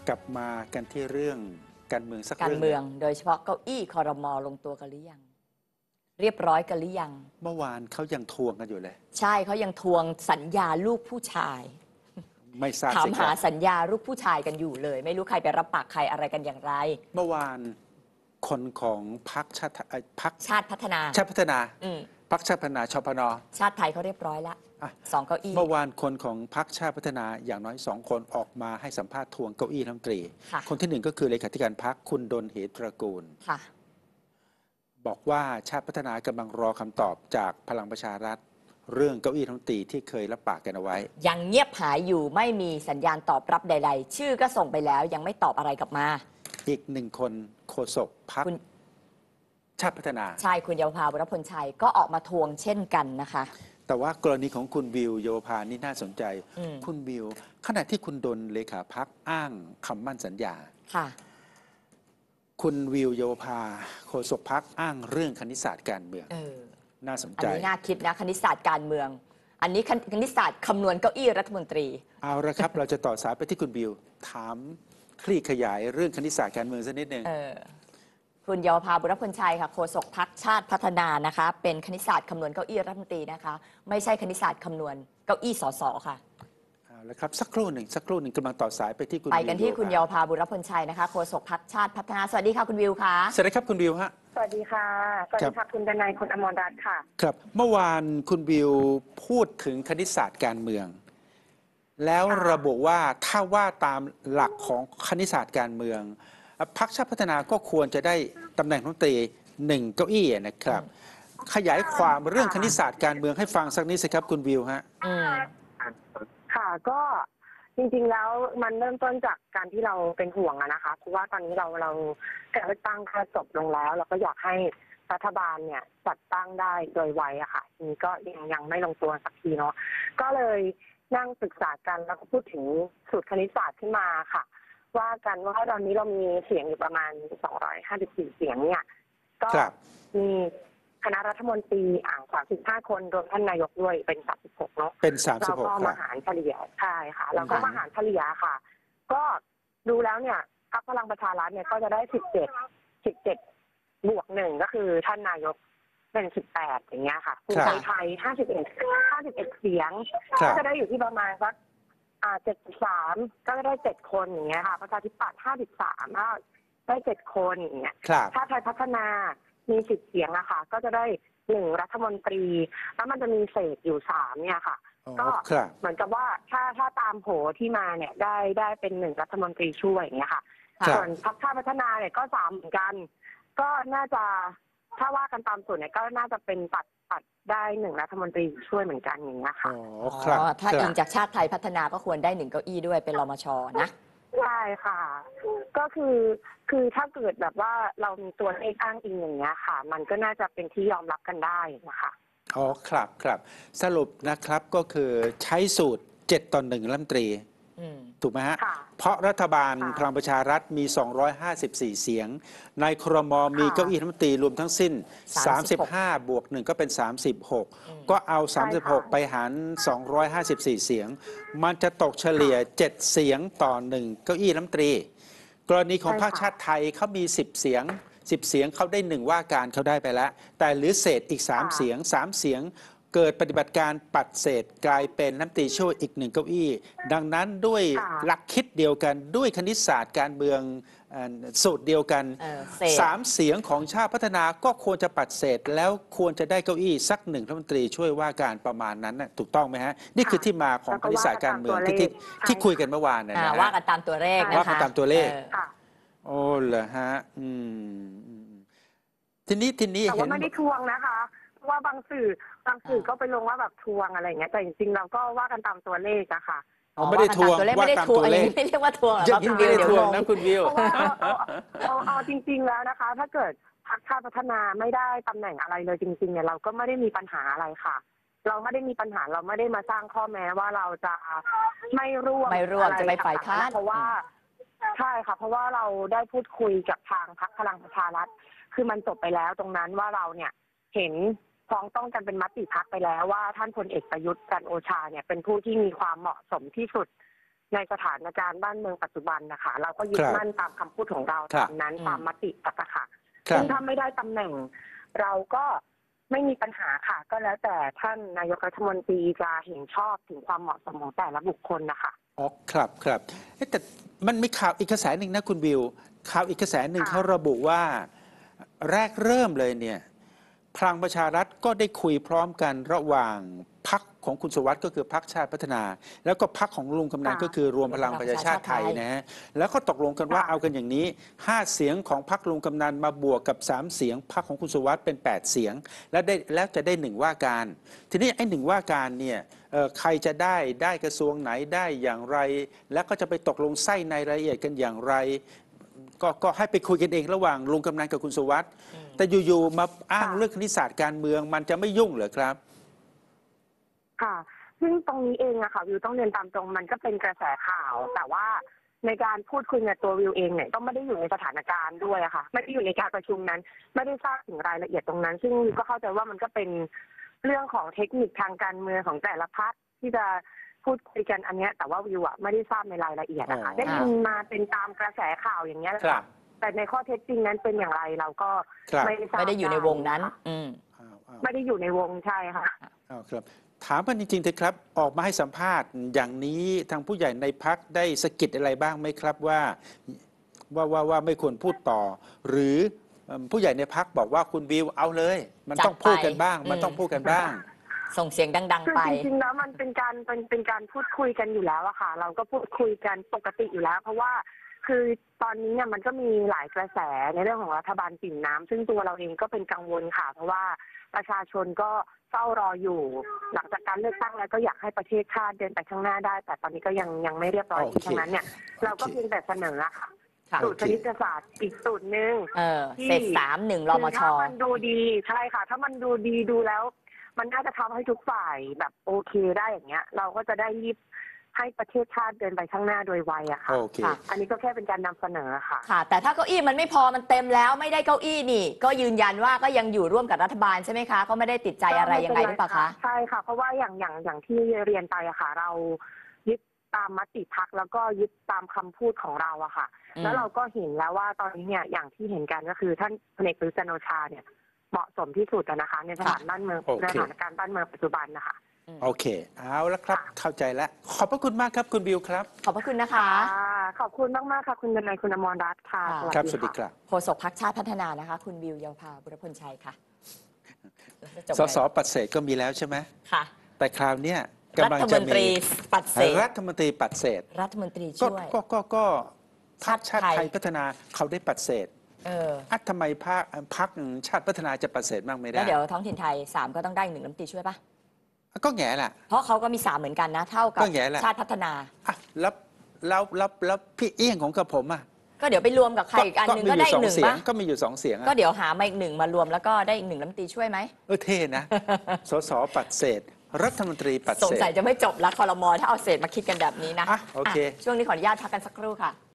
กลับมากันที่เรื่องการเมืองสักการเรื่องเมืองโดยเฉพาะเก้าอี้ครม.ลงตัวกันหรือยังเรียบร้อยกันหรือยังเมื่อวานเขายังทวงกันอยู่เลยใช่เขายังทวงสัญญาลูกผู้ชายไม่ทราบถามหาสิสัญญาลูกผู้ชายกันอยู่เลย ไม่รู้ใครไปรับปากใครอะไรกันอย่างไรเมื่อวานคนของพรรคชาติพัฒนาพรรคชาติพัฒนาพรรคชาติพัฒนาชพน. ชาติไทยเขาเรียบร้อยละสองเก้าอี้เมื่อวานคนของพรรคชาติพัฒนาอย่างน้อย2 คนออกมาให้สัมภาษณ์ทวงเก้าอี้รัฐมนตรีคนที่1ก็คือเลขาธิการพรรคคุณดลเหตระกูลบอกว่าชาติพัฒนากำลังรอคำตอบจากพลังประชารัฐเรื่องเก้าอี้รัฐมนตรีที่เคยรับปากกันเอาไว้ยังเงียบหายอยู่ไม่มีสัญญาณตอบรับใดๆชื่อก็ส่งไปแล้วยังไม่ตอบอะไรกลับมาอีก1 คนโฆษกพรรคชาติพัฒนาใช่คุณเยาวภาบุรพลชัยก็ออกมาทวงเช่นกันนะคะแต่ว่ากรณีของคุณวิวโยภานี่น่าสนใจคุณวิวขณะที่คุณดลเลขาพรรคอ้างคำมั่นสัญญาค่ะคุณวิวโยภาโฆษกพรรคอ้างเรื่องคณิตศาสตร์การเมืองน่าสนใจอันนี้น่าคิดนะคณิตศาสตร์การเมืองอันนี้คณิตศาสตร์คำนวณเก้าอี้รัฐมนตรีเอาละครับ เราจะต่อสายไปที่คุณวิวถามคลี่ขยายเรื่องคณิตศาสตร์การเมืองสักนิดหนึ่งคุณเยาวภาบุรพลชัยค่ะโฆษกพรรคชาติพัฒนานะคะเป็นคณิตศาสตร์คำนวณเก้าอี้รัฐมนตรีนะคะไม่ใช่คณิตศาสตร์คำนวณเก้าอี้สสค่ะแล้วครับสักครู่หนึ่งกำลังต่อสายไปที่คุณไปกันที่คุณเยาวภาบุรพลชัยนะคะโฆษกพรรคชาติพัฒนาสวัสดีค่ะคุณวิวค่ะสวัสดีครับคุณวิวฮะสวัสดีค่ะสวัสดีค่ะคุณดนัยคุณอมรรัตน์ค่ะครับเมื่อวานคุณวิวพูดถึงคณิตศาสตร์การเมืองแล้วระบุว่าถ้าว่าตามหลักของคณิตศาสตร์การเมืองพรรคชาติพัฒนาก็ควรจะได้ตำแหน่งรัฐมนตรี1 เก้าอี้นะครับขยายความเรื่องคณิตศาสตร์การเมืองให้ฟังสักนิดสิครับคุณวิวฮะค่ะก็จริงๆแล้วมันเริ่มต้นจากการที่เราเป็นห่วงนะคะเพราะว่าตอนนี้เราการเลือกตั้งก็จบลงแล้วเราก็อยากให้รัฐบาลเนี่ยจัดตั้งได้โดยไวอะค่ะนี่ก็ยังไม่ลงตัวสักทีเนาะก็เลยนั่งศึกษากันแล้วก็พูดถึงสูตรคณิตศาสตร์ขึ้นมาค่ะว่ากันว่าตอนนี้เรามีเสียงอยู่ประมาณ254เสียงเนี่ยก็มีคณะรัฐมนตรี35 คนรวมท่านนายกด้วยเป็น36เนาะเป็น36 เราก็มาหารเฉลี่ยใช่ค่ะเราก็มาหารเฉลี่ยค่ะก็ดูแล้วเนี่ยพรรคพลังประชารัฐเนี่ยก็จะได้17บวก1ก็คือท่านนายกเป็น18อย่างเงี้ยค่ะภูมิใจไทย51เสียงก็จะได้อยู่ที่ประมาณสัก73ก็ได้7 คนอย่างเงี้ยค่ะประชาธิปัตย์53ได้7 คนอย่างเงี้ยถ้าไทยพัฒนามี10 เสียงอะค่ะก็จะได้1 รัฐมนตรีแล้วมันจะมีเศษอยู่3เนี่ยค่ะก็เหมือนกับว่าถ้าตามโผที่มาเนี่ยได้เป็น1 รัฐมนตรีช่วยอย่างเงี้ยค่ะส่วนพรรคชาติพัฒนาเนี่ยก็3เหมือนกันก็น่าจะถ้าว่ากันตามส่วนเนี่ยก็น่าจะเป็นตัดได้1 รัฐมนตรีช่วยเหมือนกันอย่างเงี้ยค่ะถ้าอิงจากชาติไทยพัฒนาก็ควรได้1 เก้าอี้ด้วยเป็นรมช.นะใช่ค่ะก็คือถ้าเกิดแบบว่าเรามีตัวเลขอ้างอิงอย่างเงี้ยค่ะมันก็น่าจะเป็นที่ยอมรับกันได้นะคะอ๋อครับสรุปนะครับก็คือใช้สูตร7:1 รัฐมนตรีถูกไหมฮะเพราะรัฐบาลพลังประชารัฐมี254เสียงในครม.มีเก้าอี้รัฐมนตรีรวมทั้งสิ้น35บวก1ก็เป็น36ก็เอา36ไปหาร254เสียงมันจะตกเฉลี่ย7 เสียงต่อ1เก้าอี้รัฐมนตรีกรณีของพรรคชาติไทยเขามี10 เสียงเขาได้1 ว่าการเขาได้ไปแล้วแต่เหลือเศษอีก3 เสียงเกิดปฏิบัติการปัดเศษกลายเป็นรัฐมนตรีช่วยอีก1 เก้าอี้ดังนั้นด้วยหลักคิดเดียวกันด้วยคณิตศาสตร์การเมืองสูตรเดียวกัน3 เสียงของชาติพัฒนาก็ควรจะปัดเศษแล้วควรจะได้เก้าอี้สัก1 รัฐมนตรีช่วยว่าการประมาณนั้นถูกต้องไหมฮะนี่คือที่มาของคณิตศาสตร์การเมืองที่คุยกันเมื่อวานนะว่ากันตามตัวเลขนะคะว่ากันตามตัวเลขโอ้เหรอฮะทีนี้แต่ว่าไม่ได้ทวงนะคะว่าบางสื่อก็ไปลงว่าแบบทวงอะไรเงี้ยแต่จริงๆเราก็ว่ากันตามตัวเลขอะค่ะไม่ได้ทวงไม่ได้ทวงไม่เรียกว่าทวงยังไม่ได้ทวงนะคุณวิวเอาจริงๆแล้วนะคะถ้าเกิดพรรคชาติพัฒนาไม่ได้ตำแหน่งอะไรเลยจริงๆเนี่ยเราก็ไม่ได้มีปัญหาอะไรค่ะเราไม่ได้มีปัญหาเราไม่ได้มาสร้างข้อแม้ว่าเราจะไม่ร่วมจะไม่ฝ่ายค้านเพราะว่าใช่ค่ะเพราะว่าเราได้พูดคุยกับทางพรรคพลังประชารัฐคือมันจบไปแล้วตรงนั้นว่าเราเนี่ยเห็นพ้องต้องกันเป็นมติพรรคไปแล้วว่าท่านพลเอกประยุทธ์จันทร์โอชาเนี่ยเป็นผู้ที่มีความเหมาะสมที่สุดในสถานการณ์บ้านเมืองปัจจุบันนะคะเราก็ยึดมั่นตามคำพูดของเราตามนั้นตามมติตะค่ะซึ่งถ้าไม่ได้ตำแหน่งเราก็ไม่มีปัญหาค่ะ ก็แล้วแต่ท่านนายกรัฐมนตรีจะเห็นชอบถึงความเหมาะสมของแต่ละบุคคลนะคะอ๋อครับครับแต่มันมีข่าวอีกกระแสหนึ่งนะคุณบิวข่าวอีกกระแสหนึ่งเขาระบุว่าแรกเริ่มเลยเนี่ยพลังประชารัฐก็ได้คุยพร้อมกันระหว่างพรรคของคุณสุวัสด์ก็คือพรรคชาติพัฒนา แล้วก็พรรคของลุงกำนันก็คือรวมพลังประชาชาติไทยนะฮะแล้วก็ตกลงกันว่าเอากันอย่างนี้5เสียงของพรรคลุงกำนันมาบวกกับ3เสียงพรรคของคุณสุวัสด์เป็น8เสียงแล้วจะได้1ว่าการ ทีนี้ไอ้1ว่าการเนี่ยใครจะได้กระทรวงไหนได้อย่างไร แล้วก็จะไปตกลงไส้ในรายละเอียดกันอย่างไร ก็ให้ไปคุยกันเองระหว่างลุงกำนันกับคุณสุวัสด์แต่อยู่ๆมาอ้างเรื่องคณิตศาสตร์การเมืองมันจะไม่ยุ่งเหรอครับค่ะซึ่งตรงนี้เองอะค่ะวิวต้องเรียนตามตรงมันก็เป็นกระแสข่าว แต่ว่าในการพูดคุยกับตัววิวเองเนี่ยต้องไม่ได้อยู่ในสถานการณ์ด้วยอะค่ะไม่ได้อยู่ในการประชุมนั้น ไม่ได้ทราบถึงรายละเอียดตรงนั้น ซึ่งวิวก็เข้าใจว่ามันก็เป็นเรื่องของเทคนิคทางการเมืองของแต่ละพรรคที่จะพูดคุยกันอันเนี้ยแต่ว่าวิวอะไม่ได้ทราบในรายละเอียดนะคะได้ยินมาเป็นตามกระแสข่าวอย่างเงี้ยแหละค่ะแต่ในข้อเท็จจริงนั้นเป็นอย่างไรเราก็ไม่ได้ทราบไม่ได้อยู่ในวงนั้นไม่ได้อยู่ในวงใช่ค่ะครับถามกันจริงๆเถอะครับออกมาให้สัมภาษณ์อย่างนี้ทางผู้ใหญ่ในพรรคได้สะกิดอะไรบ้างไหมครับว่าไม่ควรพูดต่อ หรือผู้ใหญ่ในพรรคบอกว่าคุณวิวเอาเลย มันต้องพูดกันบ้างมันต้องพูดกันบ้างส่งเสียงดังๆไปจริงๆแล้วมันเป็นการพูดคุยกันอยู่แล้วอะค่ะเราก็พูดคุยกันปกติอยู่แล้ว เพราะว่าคือตอนนี้เนี่ยมันก็มีหลายกระแสในเรื่องของรัฐบาลปิ่มน้ำซึ่งตัวเราเองก็เป็นกังวลค่ะเพราะว่าประชาชนก็เฝ้ารออยู่หลังจากการเลือกตั้งแล้วก็อยากให้ประเทศชาติเดินไปข้างหน้าได้แต่ตอนนี้ก็ยังไม่เรียบร้อยอีกทั้งนั้นเนี่ยเราก็เพียงแต่เสนอค่ะสูตรคณิตศาสตร์อีกสูตรหนึ่งเศษ3 1 รมช. ถ้ามันดูดีใช่ค่ะถ้ามันดูดีดูแล้วมันน่าจะทำให้ทุกฝ่ายแบบโอเคได้อย่างเงี้ยเราก็จะได้รีบให้ประเทศชาติเดินไปข้างหน้าโดยไวอะค่ะอันนี้ก็แค่เป็นการนำเสนอค่ะค่ะแต่ถ้าเก้าอี้มันไม่พอมันเต็มแล้วไม่ได้เก้าอี้นี่ก็ยืนยันว่าก็ยังอยู่ร่วมกับรัฐบาลใช่ไหมคะก็ไม่ได้ติดใจอะไรยังไงหรือเปล่าคะใช่ค่ะเพราะว่าอย่างที่เรียนไปอะค่ะเรายึดตามมติพรรคแล้วก็ยึดตามคำพูดของเราอะค่ะแล้วเราก็เห็นแล้วว่าตอนนี้เนี่ยอย่างที่เห็นกันก็คือท่านพลเอกประยุทธ์จันทร์โอชาเนี่ยเหมาะสมที่สุดนะคะในสถานบ้านเมืองในสถานการณ์บ้านเมืองปัจจุบันนะคะโอเคเอาละครับเข้าใจแล้วขอบพระคุณมากครับคุณบิวครับขอบพระคุณนะคะขอบคุณมากๆค่ะคุณดนัยคุณอมรรัตน์ค่ะครับสวัสดีครับโฆษกพรรคชาติพัฒนานะคะคุณบิวเยาวภาบุรพลชัยค่ะสสปัดเศษก็มีแล้วใช่ไหมค่ะแต่คราวนี้กำลังจะมีปัดเศษรัฐมนตรีปัดเศษรัฐมนตรีช่วยก็พรรคชาติไทยพัฒนาเขาได้ปัดเศษทำไมพรรคชาติพัฒนาจะปัดเศษบ้างไม่ได้แล้วเดี๋ยวท้องถิ่นไทย3ก็ต้องได้1รัฐมนตรีช่วยปะก็แง่แหละเพราะเขาก็มี3เหมือนกันนะเท่ากับชาติพัฒนาแล้วพี่เอี้ยงของกับผมอ่ะก็เดี๋ยวไปรวมกับใครอีกอันหนึ่งก็ได้อีก1ป่ะก็มีอยู่2เสียงก็เดี๋ยวหามาอีก1มารวมแล้วก็ได้อีก1รัฐมนตรีช่วยไหมเท่นะสสปัดเศษรัฐมนตรีปัดเศษสงสัยจะไม่จบละครม.ถ้าเอาเศษมาคิดกันแบบนี้นะโอเคช่วงนี้ขออนุญาตพักกันสักครู่ค่ะ